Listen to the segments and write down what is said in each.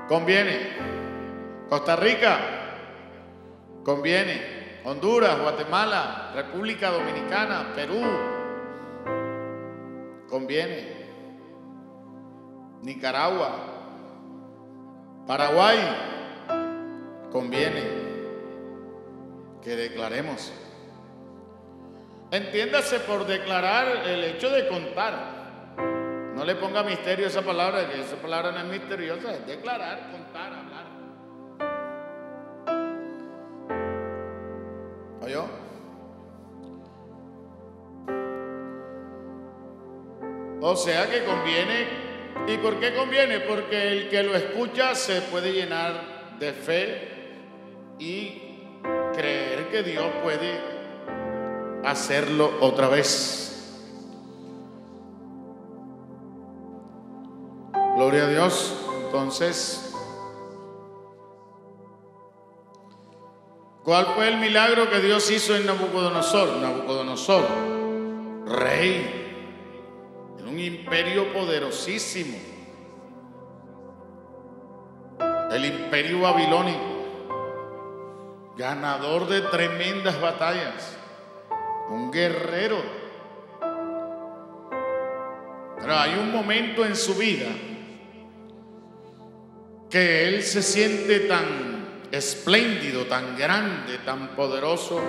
Conviene. Costa Rica, conviene. Honduras, Guatemala, República Dominicana, Perú, conviene. Nicaragua, Paraguay, conviene que declaremos. Entiéndase por declarar el hecho de contar. No le ponga misterio a esa palabra, que esa palabra no es misteriosa, es declarar, contar, hablar. ¿Oyó? O sea que conviene. ¿Y por qué conviene? Porque el que lo escucha se puede llenar de fe y creer que Dios puede hacerlo otra vez. Gloria a Dios. Entonces, ¿cuál fue el milagro que Dios hizo en Nabucodonosor? Nabucodonosor, rey en un imperio poderosísimo, el imperio babilónico, ganador de tremendas batallas, un guerrero. Pero hay un momento en su vida que él se siente tan espléndido, tan grande, tan poderoso,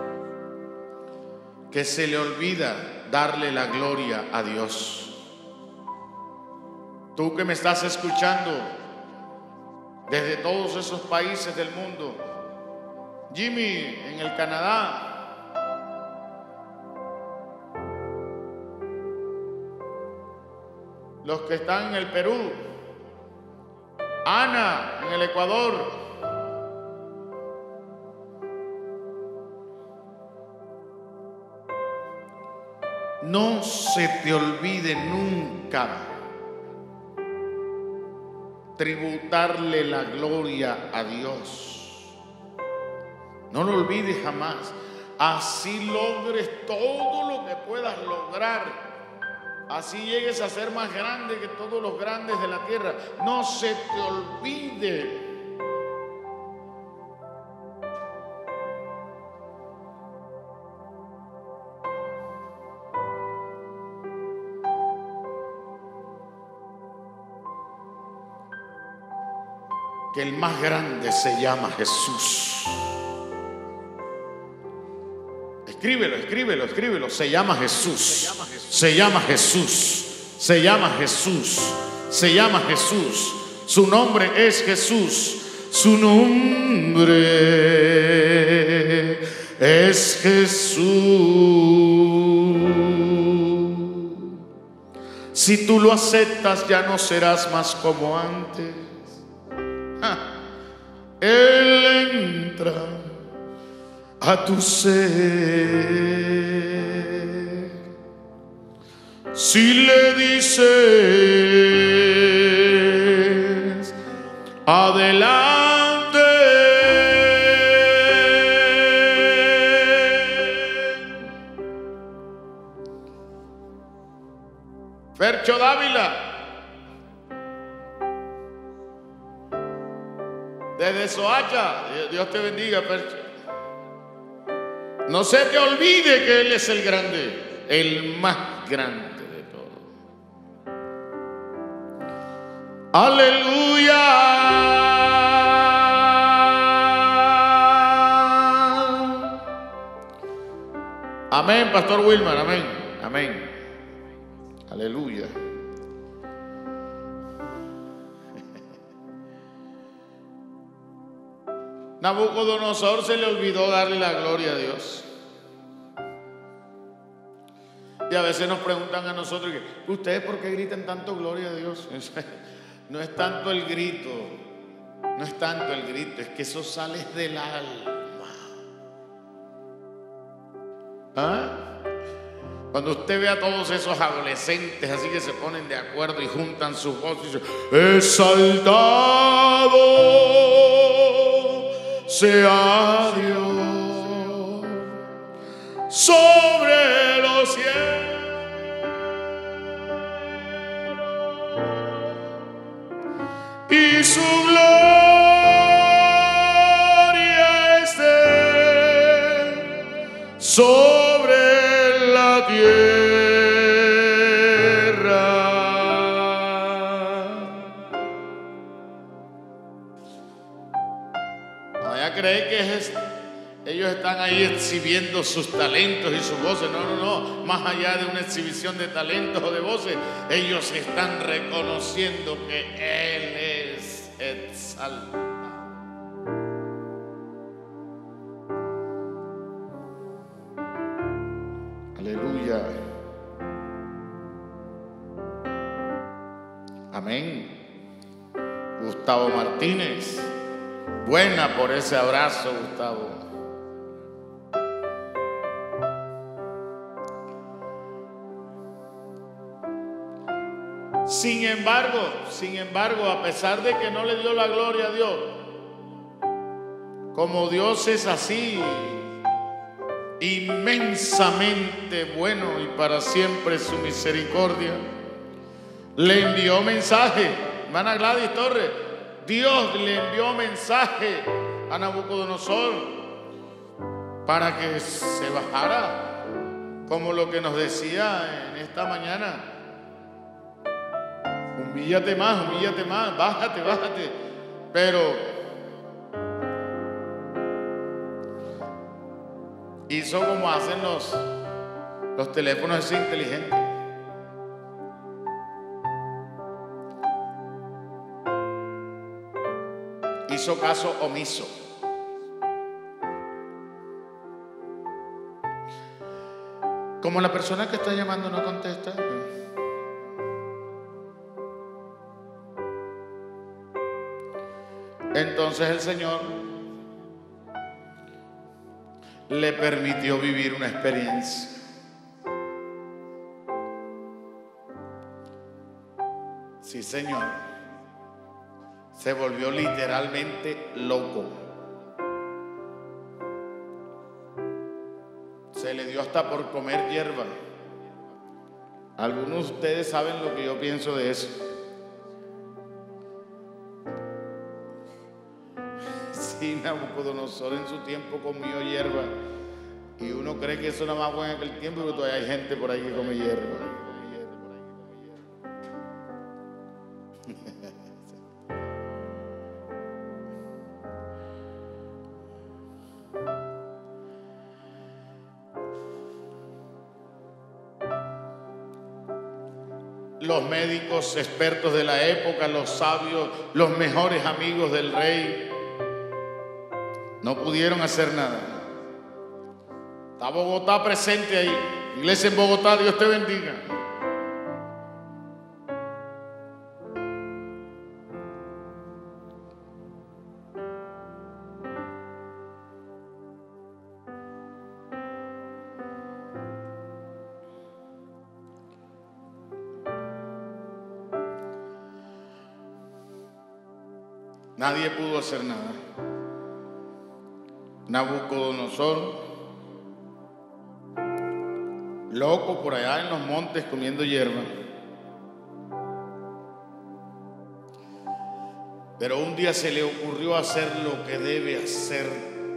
que se le olvida darle la gloria a Dios. Tú que me estás escuchando desde todos esos países del mundo, Jimmy en el Canadá, los que están en el Perú, Ana en el Ecuador, no se te olvide nunca tributarle la gloria a Dios. No lo olvides jamás. Así logres todo lo que puedas lograr, así llegues a ser más grande que todos los grandes de la tierra, no se te olvide que el más grande se llama Jesús. Escríbelo, escríbelo, escríbelo. Se llama Jesús. Se llama Jesús. Se llama Jesús. Se llama Jesús. Su nombre es Jesús. Su nombre es Jesús. Si tú lo aceptas, ya no serás más como antes. Él entra a tu ser. Si le dices adelante, Fercho Dávila, desde Soacha, Dios te bendiga, Fercho. No se te olvide que Él es el grande, el más grande de todos. Aleluya. Amén, Pastor Wilmar, amén, amén. Aleluya. Nabucodonosor se le olvidó darle la gloria a Dios. Y a veces nos preguntan a nosotros, ¿ustedes por qué gritan tanto gloria a Dios? No es tanto el grito, no es tanto el grito, es que eso sale del alma. ¿Ah? Cuando usted ve a todos esos adolescentes así que se ponen de acuerdo y juntan sus voces y dicen, exaltado sea Dios sobre los cielos y su gloria sobre la tierra. No vaya a creer que ellos están ahí exhibiendo sus talentos y sus voces. No, no, no. Más allá de una exhibición de talentos o de voces, ellos están reconociendo que Él es exaltado. Aleluya. Amén. Gustavo Martínez. Buena por ese abrazo, Gustavo. Sin embargo, a pesar de que no le dio la gloria a Dios, como Dios es así, inmensamente bueno y para siempre su misericordia, le envió mensaje, hermana Gladys Torres, Dios le envió mensaje a Nabucodonosor para que se bajara, como lo que nos decía en esta mañana. Humíllate más, bájate. Pero hizo como hacen los teléfonos inteligentes. Hizo caso omiso. Como la persona que está llamando no contesta. Entonces el Señor le permitió vivir una experiencia. Sí, Señor. Se volvió literalmente loco. Se le dio hasta por comer hierba. Algunos de ustedes saben lo que yo pienso de eso. Sí, Nabucodonosor en su tiempo comió hierba. Y uno cree que eso nada más fue en aquel tiempo, pero todavía hay gente por ahí que come hierba. Los médicos expertos de la época, los sabios, los mejores amigos del rey, no pudieron hacer nada. Está Bogotá presente ahí. Iglesia en Bogotá, Dios te bendiga. Nadie pudo hacer nada. Nabucodonosor, loco por allá en los montes comiendo hierba. Pero un día se le ocurrió hacer lo que debe hacer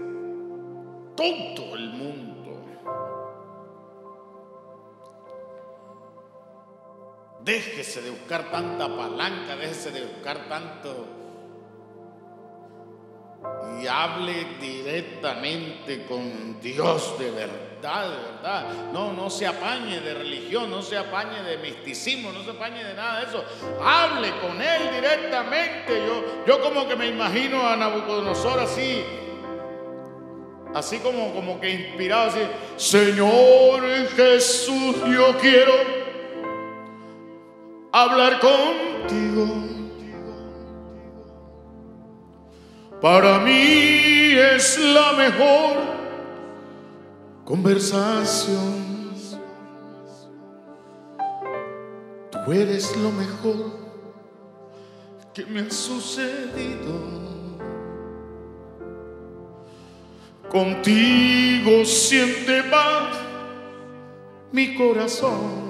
todo el mundo. Déjese de buscar tanta palanca, déjese de buscar tanto. Y hable directamente con Dios de verdad, de verdad. No se apañe de religión, no se apañe de misticismo, no se apañe de nada de eso. Hable con Él directamente. Yo como que me imagino a Nabucodonosor así como que inspirado, así: Señor Jesús, yo quiero hablar contigo. Para mí es la mejor conversación. Tú eres lo mejor que me ha sucedido. Contigo siente paz mi corazón.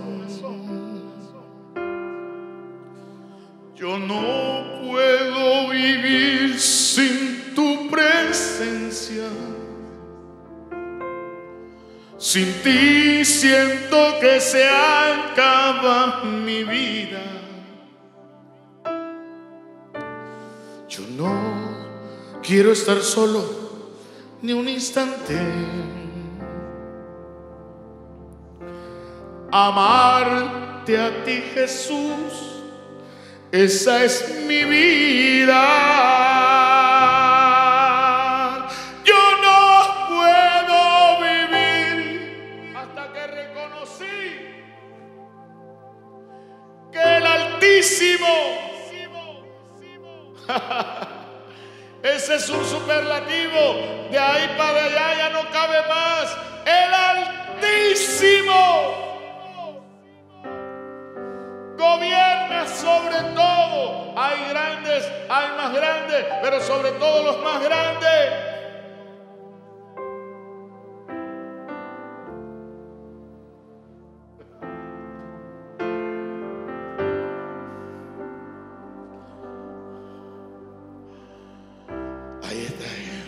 Yo no puedo vivir sin tu presencia. Sin ti siento que se acaba mi vida. Yo no quiero estar solo ni un instante. Amarte a ti, Jesús, esa es mi vida. Ese es un superlativo. De ahí para allá ya no cabe más. El Altísimo gobierna sobre todo. Hay grandes, hay más grandes, pero sobre todo los más grandes. Ahí está Él.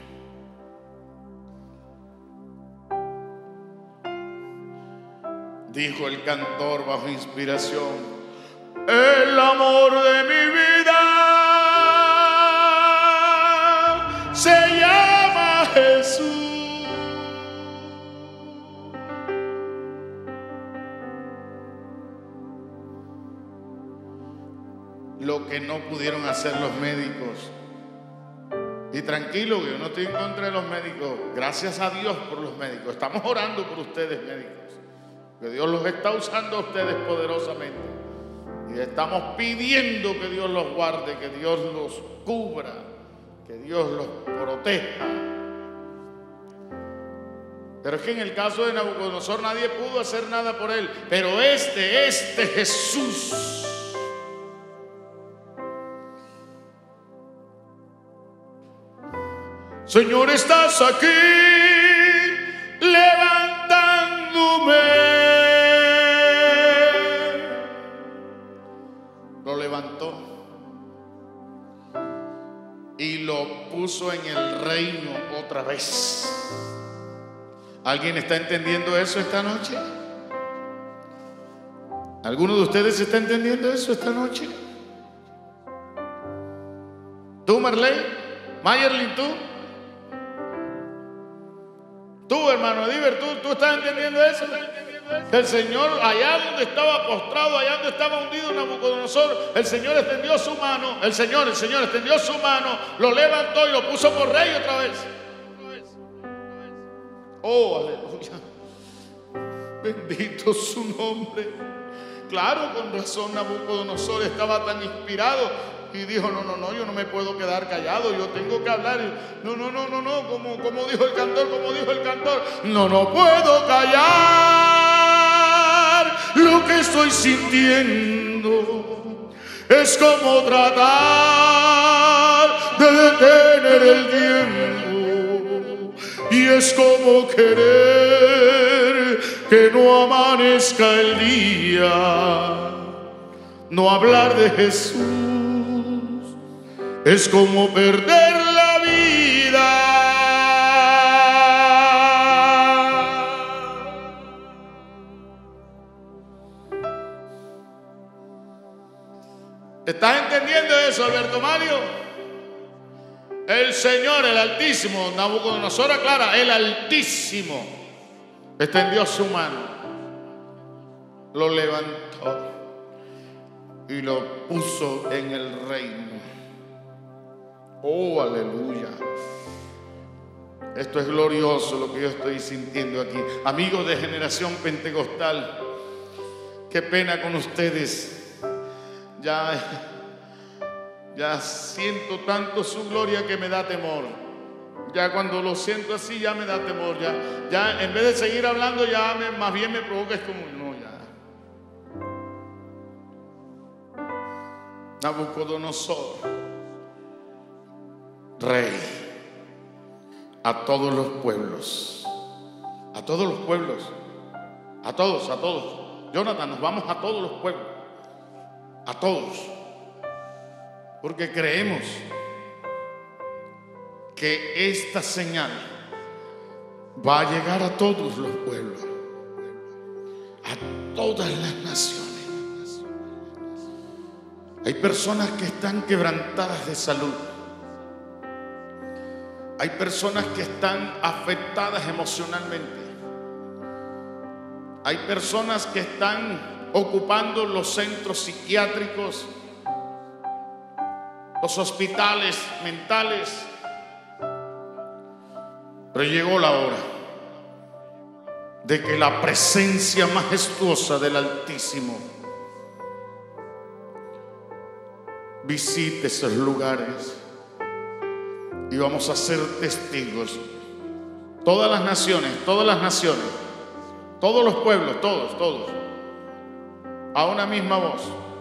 Dijo el cantor bajo inspiración: el amor de mi vida se llama Jesús. Lo que no pudieron hacer los médicos. Y tranquilo, yo no estoy en contra de los médicos. Gracias a Dios por los médicos. Estamos orando por ustedes, médicos. Que Dios los está usando a ustedes poderosamente. Y estamos pidiendo que Dios los guarde, que Dios los cubra, que Dios los proteja. Pero es que en el caso de Nabucodonosor nadie pudo hacer nada por él. Pero este Jesús, Señor, estás aquí levantándome. Lo levantó y lo puso en el reino otra vez. ¿Alguien está entendiendo eso esta noche? ¿Alguno de ustedes está entendiendo eso esta noche? ¿Tú, Marley? ¿Mayerlin, tú? Tú, hermano Ediver, ¿tú estás entendiendo eso? El Señor, allá donde estaba postrado, allá donde estaba hundido Nabucodonosor, el Señor extendió su mano, el Señor extendió su mano, lo levantó y lo puso por rey otra vez. Oh, aleluya. Bendito su nombre. Claro, con razón Nabucodonosor estaba tan inspirado. Y dijo, no, yo no me puedo quedar callado, yo tengo que hablar. No, como dijo el cantor, no puedo callar lo que estoy sintiendo. Es como tratar de detener el tiempo, y es como querer que no amanezca el día. No hablar de Jesús es como perder la vida. ¿Estás entendiendo eso, Alberto Mario? El Señor, el Altísimo, Nabucodonosor aclara, el Altísimo extendió su mano, lo levantó y lo puso en el reino. Oh, aleluya. Esto es glorioso lo que yo estoy sintiendo aquí. Amigos de Generación Pentecostal, qué pena con ustedes. Ya siento tanto su gloria que me da temor. Ya cuando lo siento así ya me da temor. Ya en vez de seguir hablando más bien me provoca, es como no, ya. Nabucodonosor, rey a todos los pueblos, a todos los pueblos, a todos. Jonathan, nos vamos a todos los pueblos, a todos, porque creemos que esta señal va a llegar a todos los pueblos, a todas las naciones. Hay personas que están quebrantadas de salud. Hay personas que están afectadas emocionalmente. Hay personas que están ocupando los centros psiquiátricos, los hospitales mentales. Pero llegó la hora de que la presencia majestuosa del Altísimo visite esos lugares y vamos a ser testigos. Todas las naciones, todos los pueblos, todos, a una misma voz.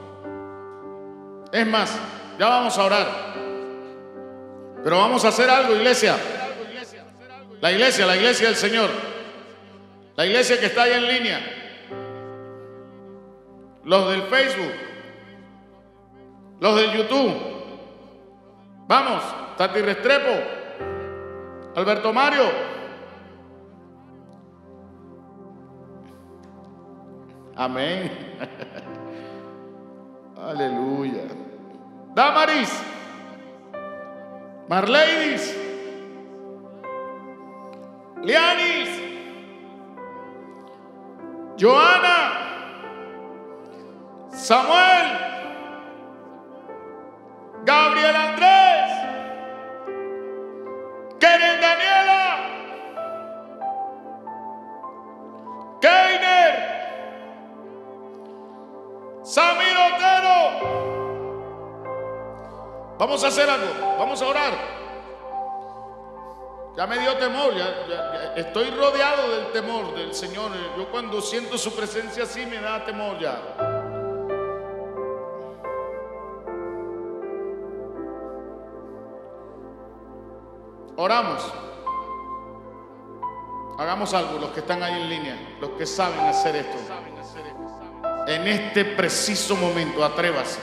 Es más, ya vamos a orar, pero vamos a hacer algo, iglesia. La iglesia del Señor, la iglesia que está allá en línea, los del Facebook, los del YouTube. Vamos, Tati Restrepo, Alberto Mario, amén. Aleluya. Damaris, Marleidis, Lianis, Joana, Samuel, Gabriel Andrés, Keren Daniela, Keiner, Samir Otero. Vamos a hacer algo, vamos a orar. Ya me dio temor, ya estoy rodeado del temor del Señor. Yo cuando siento su presencia así me da temor ya. Oramos. Hagamos algo, los que están ahí en línea, los que saben hacer esto. En este preciso momento, atrévase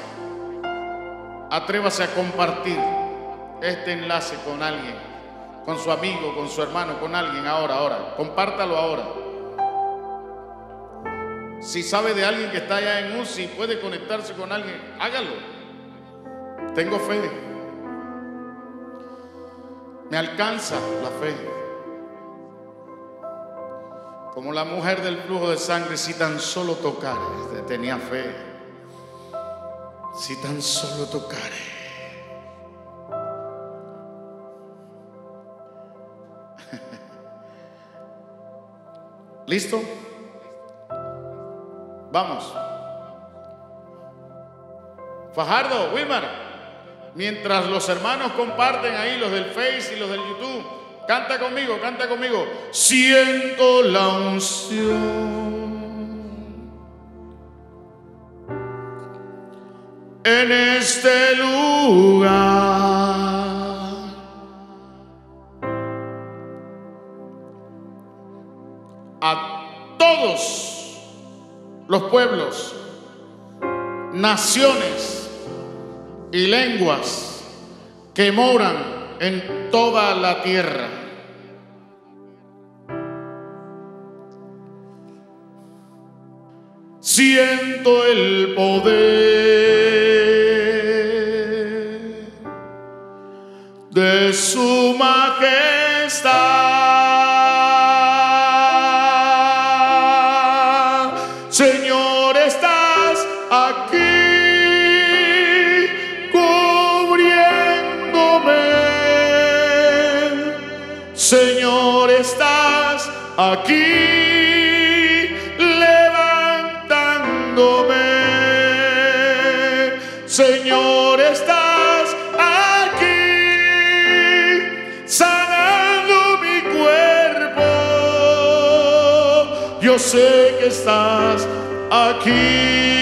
a compartir este enlace con alguien, con su amigo, con su hermano, con alguien. Ahora, compártalo ahora. Si sabe de alguien que está allá en UCI, puede conectarse con alguien, hágalo. Tengo fe. Me alcanza la fe. Como la mujer del flujo de sangre, si tan solo tocare, tenía fe. Si tan solo tocare. ¿Listo? Vamos. Fajardo, Wilmar, mientras los hermanos comparten ahí, los del Face y los del YouTube, canta conmigo. Siento la unción en este lugar. A todos los pueblos, naciones y lenguas que moran en toda la tierra. Siento el poder de su majestad. Señor, estás aquí cubriéndome. Señor, estás aquí levantándome. Señor, estás aquí sanando mi cuerpo. Yo sé que estás aquí.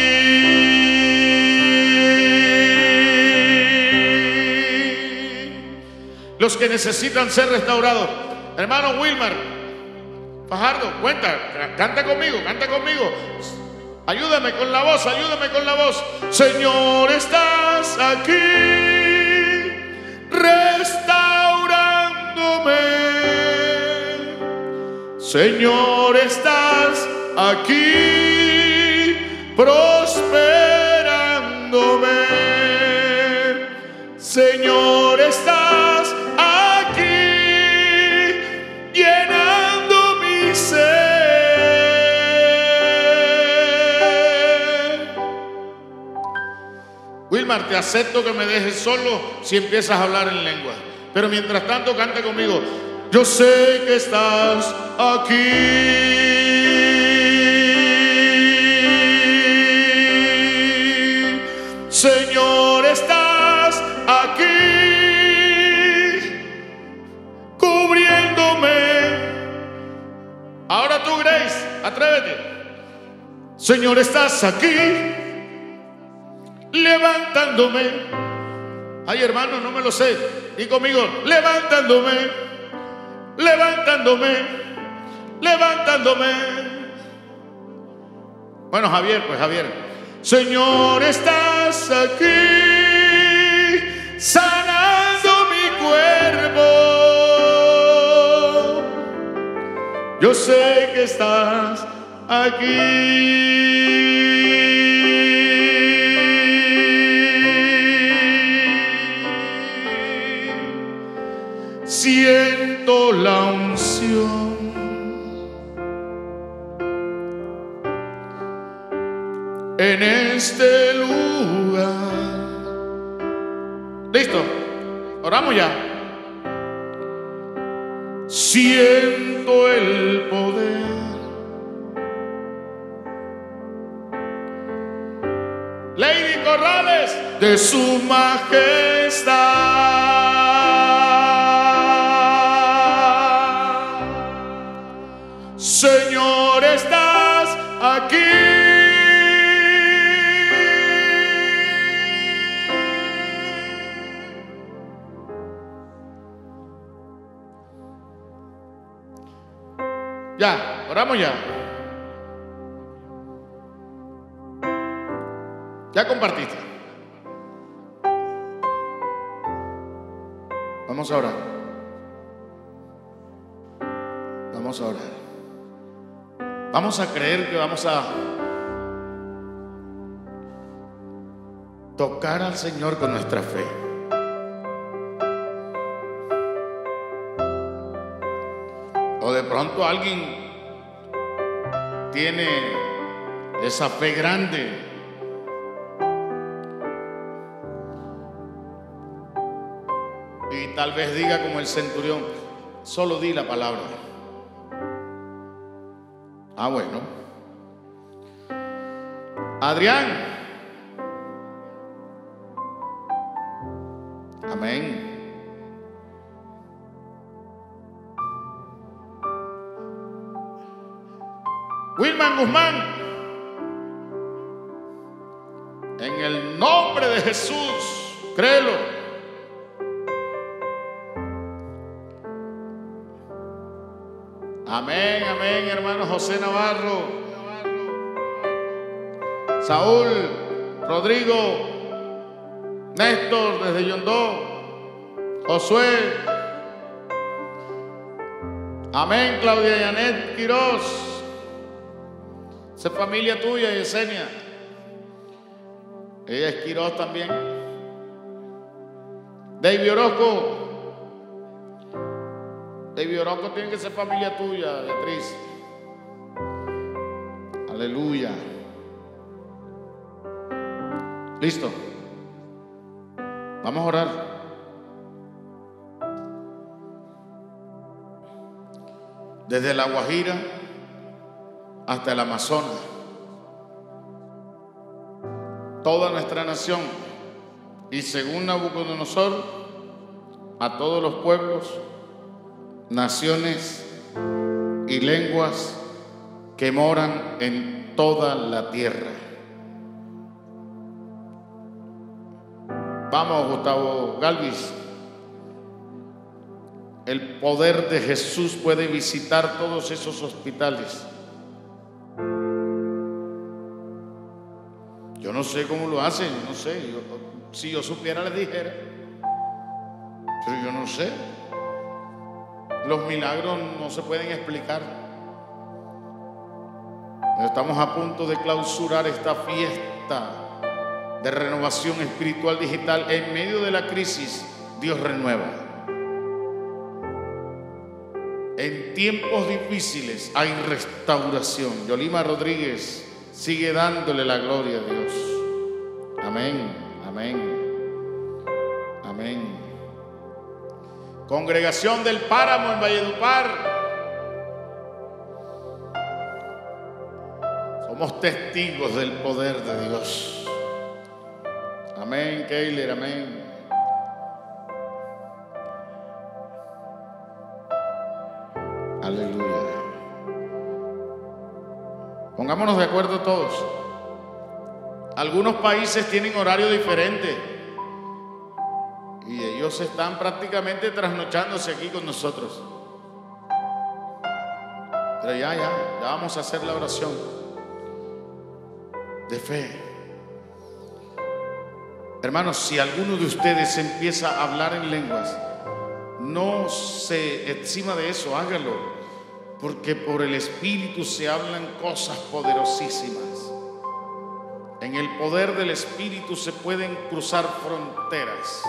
Los que necesitan ser restaurados, hermano Wilmar, Fajardo, canta conmigo. Ayúdame con la voz, Señor, estás aquí restaurándome. Señor, estás aquí prosperándome. Señor, estás aquí llenando mi ser. Wilmar, te acepto que me dejes solo si empiezas a hablar en lengua. Pero mientras tanto, canta conmigo. Yo sé que estás aquí. Señor, estás aquí cubriéndome. Ahora tú, Grace, atrévete. Señor, estás aquí levantándome. Ay, hermano, no me lo sé. Y conmigo, levantándome, levantándome, levantándome. Bueno, Javier, pues Javier. Señor, estás aquí sanando mi cuerpo. Yo sé que estás aquí. Siento la unción. En este lugar. ¿Listo? Oramos ya. Siento el poder Lady Corrales de su majestad. Señor, estás aquí. Ya, oramos ya. Ya compartiste. Vamos a orar. Vamos a orar. Vamos a creer que vamos a tocar al Señor con nuestra fe. O de pronto alguien tiene esa fe grande y tal vez diga como el centurión, solo di la palabra. Ah, bueno. Adrián. Amén. Wilman Guzmán, en el nombre de Jesús, créelo. Amén, amén, hermano José Navarro, Saúl, Rodrigo, Néstor desde Yondó, Josué. Amén, Claudia Yanet Quiroz. Esa es familia tuya, Yesenia. Ella es Quiroz también. David Orozco. David Orozco tiene que ser familia tuya, Beatriz. Aleluya. Listo. Vamos a orar. Desde La Guajira hasta el Amazonas, toda nuestra nación, y según Nabucodonosor, a todos los pueblos, naciones y lenguas que moran en toda la tierra. Vamos, Gustavo Galvis. El poder de Jesús puede visitar todos esos hospitales. Yo no sé cómo lo hacen, no sé. Si yo supiera, les dijera. Pero yo no sé. Los milagros no se pueden explicar. Estamos a punto de clausurar esta fiesta de renovación espiritual digital. En medio de la crisis, Dios renueva. En tiempos difíciles hay restauración. Yolima Rodríguez sigue dándole la gloria a Dios. Amén, amén, amén. Congregación del Páramo en Valledupar, somos testigos del poder de Dios. Amén, Keiler, amén. Aleluya. Pongámonos de acuerdo todos. Algunos países tienen horario diferente y ellos están prácticamente trasnochándose aquí con nosotros. Pero ya vamos a hacer la oración de fe. Hermanos, si alguno de ustedes empieza a hablar en lenguas, no se encima de eso, hágalo, porque por el Espíritu se hablan cosas poderosísimas. En el poder del Espíritu se pueden cruzar fronteras.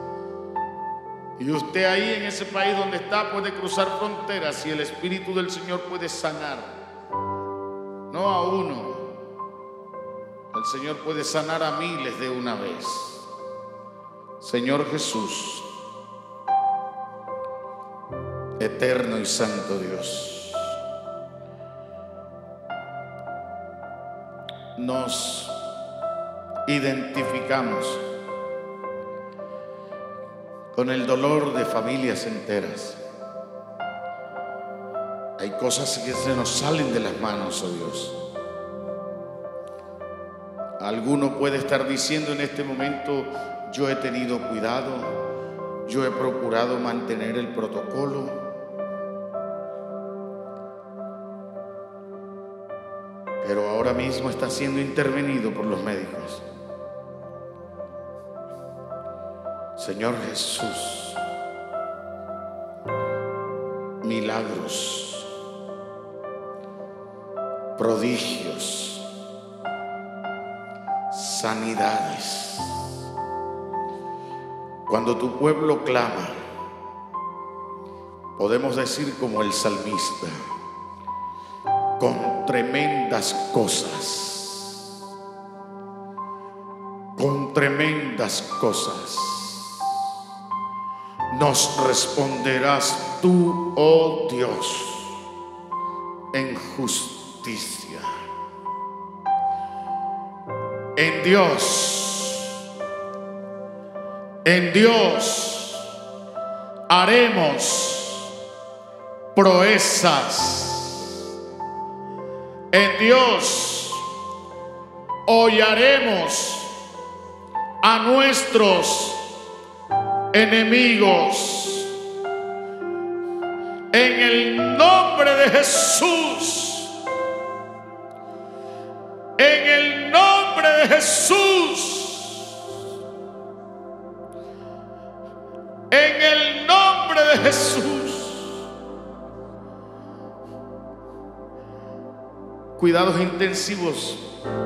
Y usted ahí en ese país donde está puede cruzar fronteras y el Espíritu del Señor puede sanar. No a uno, el Señor puede sanar a miles de una vez. Señor Jesús, eterno y santo Dios, nos identificamos con el dolor de familias enteras. Hay cosas que se nos salen de las manos, oh Dios. Alguno puede estar diciendo en este momento: yo he tenido cuidado, yo he procurado mantener el protocolo, pero ahora mismo está siendo intervenido por los médicos. Señor Jesús, milagros, prodigios, sanidades. Cuando tu pueblo clama, podemos decir como el salmista: con tremendas cosas, con tremendas cosas nos responderás tú, oh Dios, en justicia. En Dios haremos proezas. En Dios hollaremos a nuestros enemigos. En el nombre de Jesús, en el nombre de Jesús, en el nombre de Jesús. Cuidados intensivos,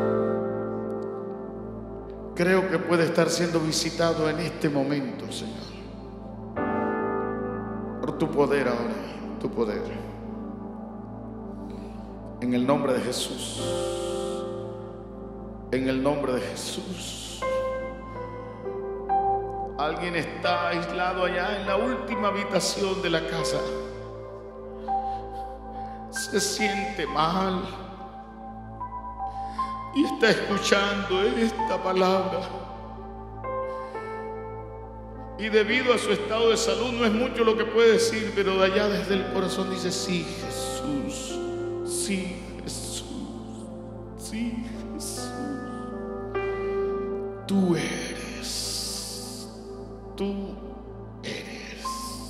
creo que puede estar siendo visitado en este momento, Señor, por tu poder ahora, tu poder. En el nombre de Jesús, en el nombre de Jesús. Alguien está aislado allá en la última habitación de la casa, se siente mal y está escuchando esta palabra, y debido a su estado de salud no es mucho lo que puede decir, pero de allá desde el corazón dice: sí, Jesús, sí, Jesús, sí, Jesús, tú eres, tú eres.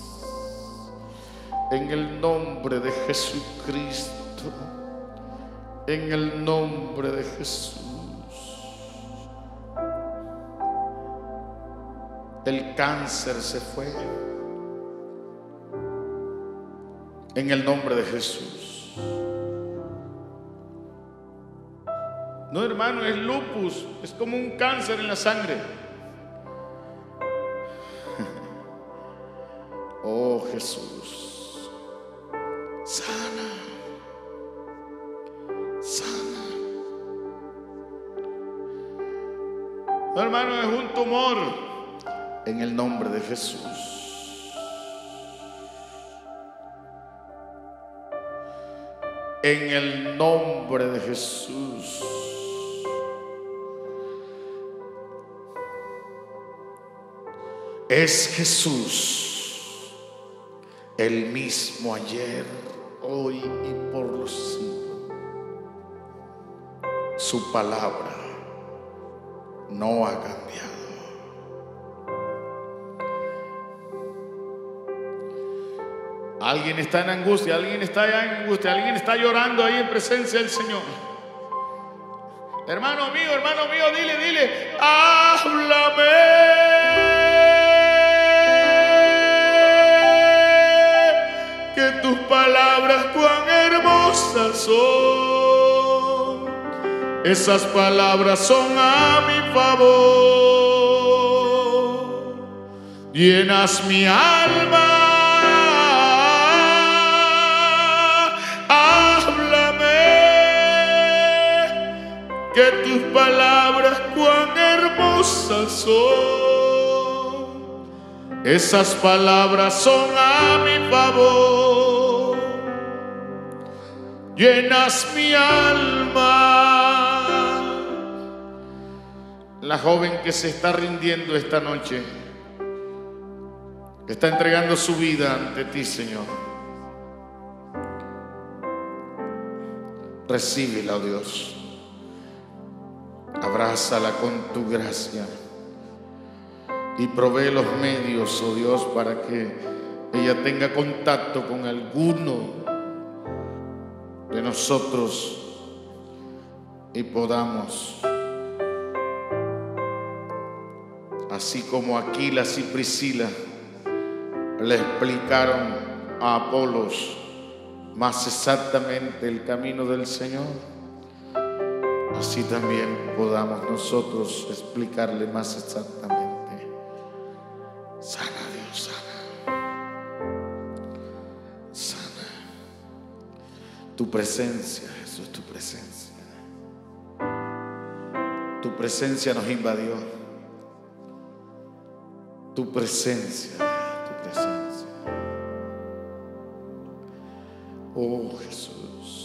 En el nombre de Jesucristo, en el nombre de Jesús. El cáncer se fue. En el nombre de Jesús. No, hermano, es lupus, es como un cáncer en la sangre. Oh Jesús, sana, sana. No, hermano, es un tumor. En el nombre de Jesús. En el nombre de Jesús. Es Jesús el mismo ayer, hoy y por los siglos. Su palabra no ha cambiado. Alguien está en angustia, alguien está allá en angustia, alguien está llorando ahí en presencia del Señor. Hermano mío, dile, háblame. Que tus palabras cuán hermosas son. Esas palabras son a mi favor. Llenas mi alma. Que tus palabras cuán hermosas son. Esas palabras son a mi favor. Llenas mi alma. La joven que se está rindiendo esta noche, que está entregando su vida ante ti, Señor. Recíbela, oh Dios. Abrázala con tu gracia y provee los medios, oh Dios, para que ella tenga contacto con alguno de nosotros y podamos, así como Aquilas y Priscila le explicaron a Apolos más exactamente el camino del Señor, así también podamos nosotros explicarle más exactamente. Sana, Dios, sana. Sana. Tu presencia, Jesús, tu presencia. Tu presencia nos invadió. Tu presencia, tu presencia. Oh Jesús.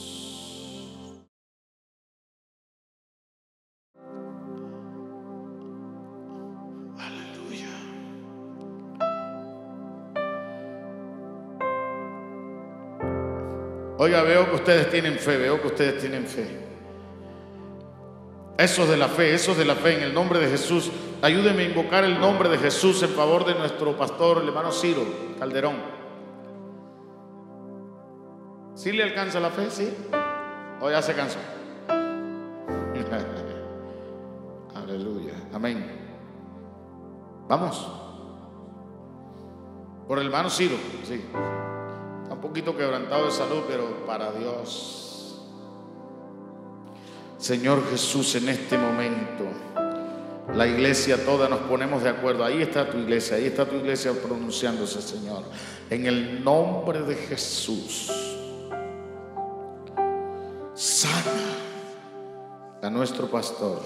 Oiga, veo que ustedes tienen fe, Esos de la fe, en el nombre de Jesús. Ayúdenme a invocar el nombre de Jesús en favor de nuestro pastor, el hermano Ciro Calderón. ¿Sí le alcanza la fe? ¿Sí? ¿O ya se cansó? Aleluya, amén. Vamos. Por el hermano Ciro, sí. Un poquito quebrantado de salud, pero para Dios. Señor Jesús, en este momento la iglesia toda nos ponemos de acuerdo. Ahí está tu iglesia pronunciándose, Señor. En el nombre de Jesús, sana a nuestro pastor,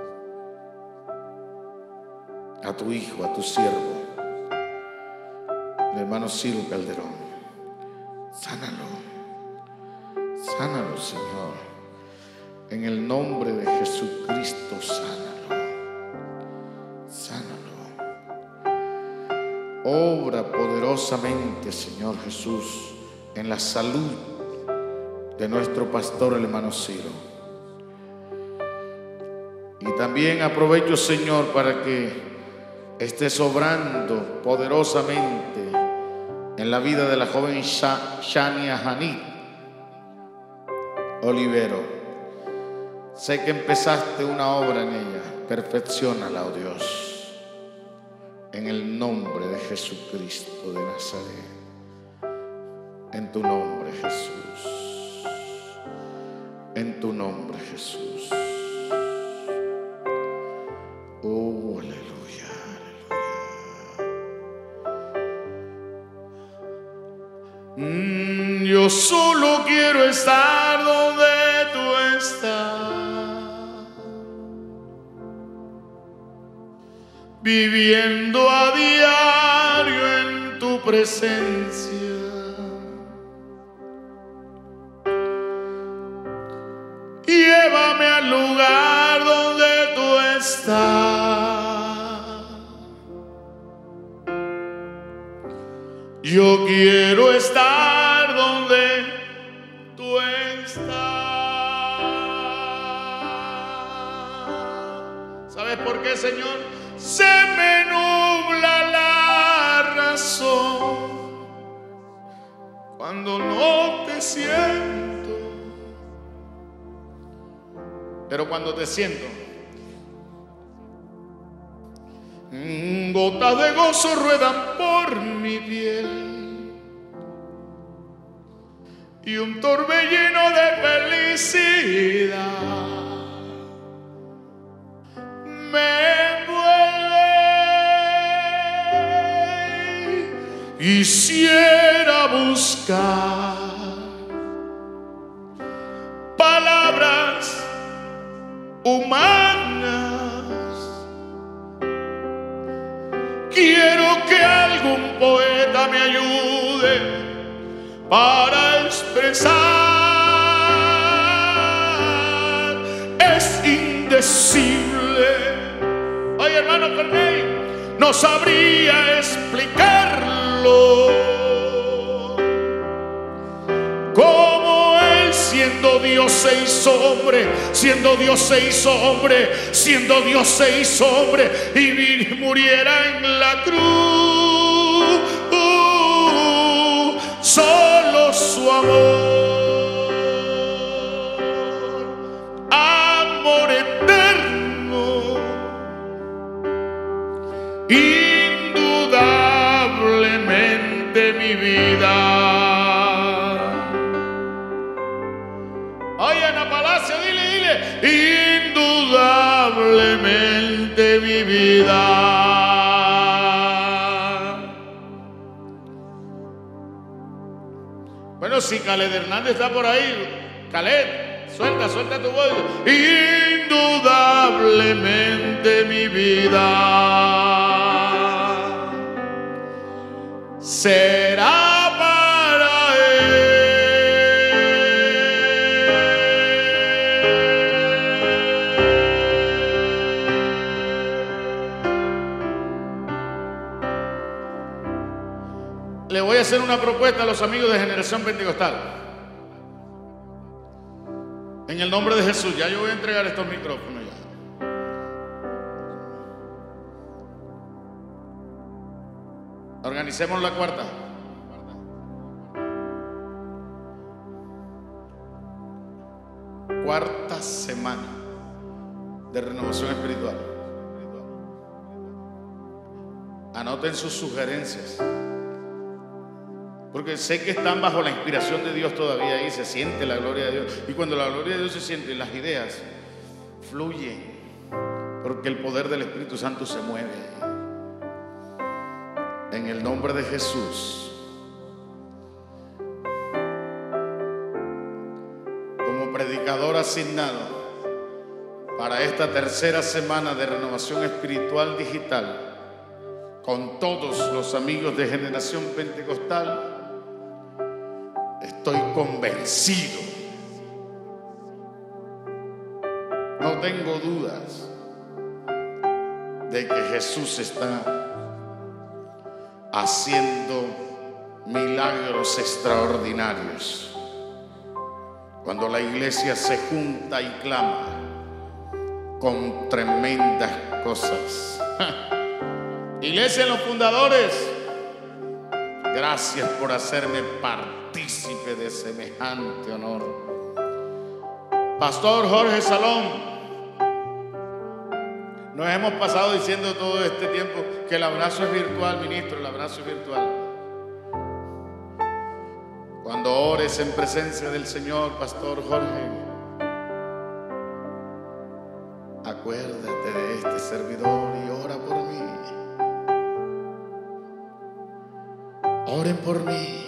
a tu hijo, a tu siervo, el hermano Ciro Calderón. Sánalo, Señor, en el nombre de Jesucristo, sánalo. Obra poderosamente, Señor Jesús, en la salud de nuestro pastor, el hermano Ciro. Y también aprovecho, Señor, para que estés obrando poderosamente en la vida de la joven Shania Janit Olivero. Sé que empezaste una obra en ella. Perfecciónala, oh Dios, en el nombre de Jesucristo de Nazaret. En tu nombre, Jesús. En tu nombre, Jesús. aleluya, aleluya. Yo solo quiero estar donde tú estás, viviendo a diario en tu presencia. Llévame al lugar donde tú estás. Yo quiero estar donde tú estás. ¿Sabes por qué, Señor? Se me nubla la razón cuando no te siento. Pero cuando te siento, gotas de gozo ruedan por mi piel y un torbellino de felicidad me envuelve. Quisiera buscar palabras humanas. Quiero que algún poeta me ayude para expresar. Es indecible. Ay, hermano Ferney, no sabría explicarlo. Siendo Dios se hizo hombre, siendo Dios se hizo hombre, siendo Dios se hizo hombre y muriera en la cruz. Solo su amor, amor eterno, indudablemente mi vida. Oye, Ana Palacio, dile, indudablemente mi vida. Bueno, si Caled Hernández está por ahí, Caled, suelta tu voz. Indudablemente mi vida será para él. Le voy a hacer una propuesta a los amigos de Generación Pentecostal. En el nombre de Jesús, ya yo voy a entregar estos micrófonos ya. Organicemos la cuarta. Cuarta semana de renovación espiritual. Anoten sus sugerencias, porque sé que están bajo la inspiración de Dios todavía ahí, se siente la gloria de Dios. Y cuando la gloria de Dios se siente, las ideas fluyen, porque el poder del Espíritu Santo se mueve. En el nombre de Jesús, como predicador asignado para esta tercera semana de renovación espiritual digital, con todos los amigos de Generación Pentecostal, estoy convencido, no tengo dudas de que Jesús está haciendo milagros extraordinarios cuando la iglesia se junta y clama con tremendas cosas. Iglesia, los fundadores, gracias por hacerme partícipe de semejante honor. Pastor Jorge Salón, nos hemos pasado diciendo todo este tiempo que el abrazo es virtual, ministro, el abrazo es virtual. Cuando ores en presencia del Señor, Pastor Jorge, acuérdate de este servidor y ora por mí. Oren por mí.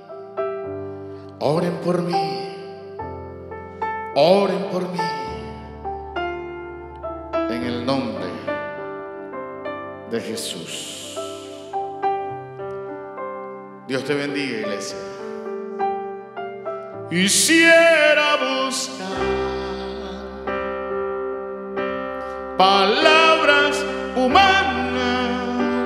Oren por mí. Oren por mí. En el nombre de Jesús. Dios te bendiga, iglesia. Quisiera buscar palabras humanas.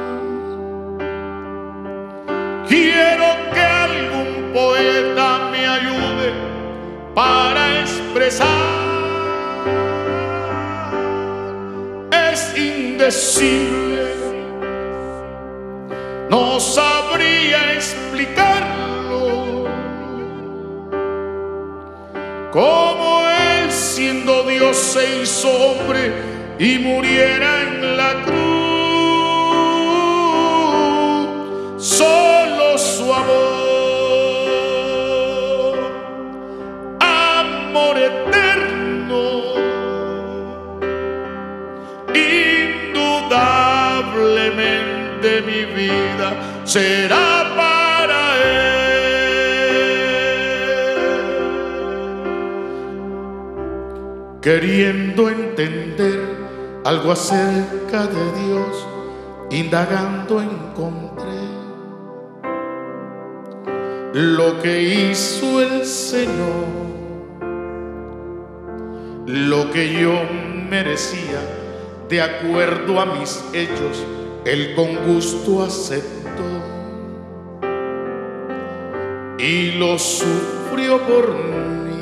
Quiero que algún poeta me ayude para expresar. Es indecible, no sabría explicarlo. Como Él, siendo Dios, se hizo hombre y muriera en la cruz. Solo su amor eterno, indudablemente mi vida será para Él. Queriendo entender algo acerca de Dios, indagando encontré lo que hizo el Señor, lo que yo merecía, de acuerdo a mis hechos, Él con gusto aceptó y lo sufrió por mí.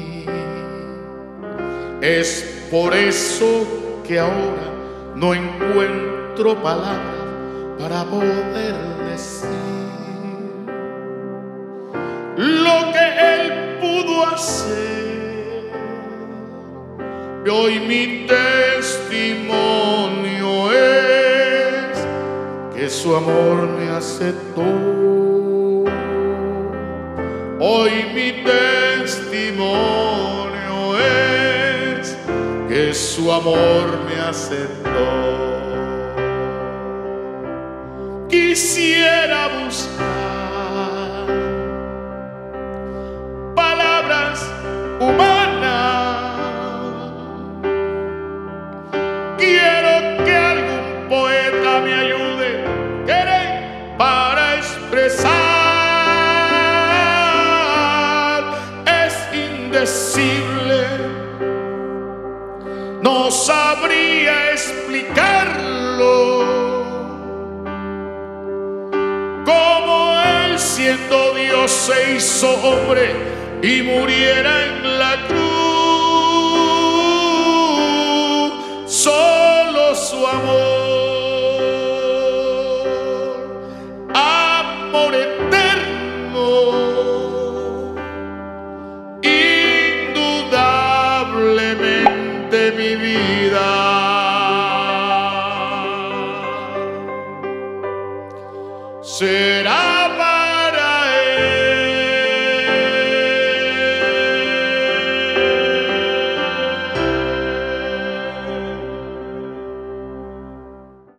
Es por eso que ahora no encuentro palabras para poder decir lo que Él pudo hacer. Y hoy mi testimonio es que su amor me aceptó. Hoy mi testimonio es que su amor me aceptó. Quisiera buscar palabras humanas. Quiero que algún poeta me ayude para expresar. Es indecible, no sabría explicarlo. Como Él, siendo Dios, se hizo hombre y muriera en la cruz. Solo su amor eterno, indudablemente mi vida